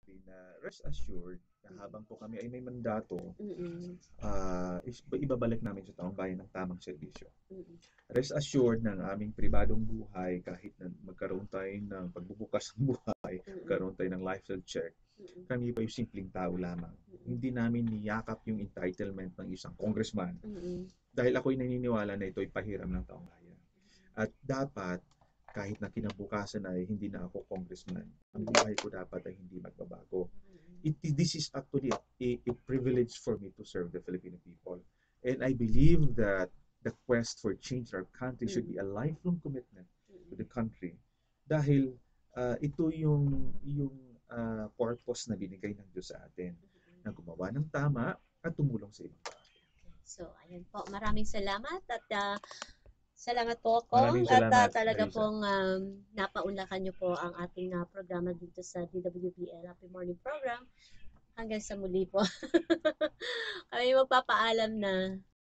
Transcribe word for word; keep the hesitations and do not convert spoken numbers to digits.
sabihin na rest assured na habang po kami ay may mandato, Mm. ah, is ibabalik namin sa taong bayan ng tamang serbisyo. Mm. Rest assured na ang aming pribadong buhay, kahit na magkaroon tayo ng pagbubukas ng buhay, Mm. magkaroon tayo ng life health check, Mm. kami pa yung simpleng tao lamang. Mm. Hindi namin niyakap yung entitlement ng isang congressman Mm. dahil ako'y naniniwala na ito'y pahiram ng taong bayan. At dapat, kahit na kinabukasan ay hindi na ako congressman, ang buhay ko dapat ay hindi magbabago. It, this is actually a, a privilege for me to serve the Filipino people. And I believe that the quest for change in our country should be a lifelong commitment to the country. Dahil uh, ito yung, yung uh, purpose na binigay ng Diyos sa atin, na gumawa ng tama at tumulong sa ibang tao. So, ayun po. Maraming salamat at uh, salamat po Maraming Kong at uh, salamat, talaga Marisa. pong um, napaunlakan niyo po ang ating uh, programa dito sa D W B L Happy Morning Program. Hanggang sa muli po. Kami magpapaalam na.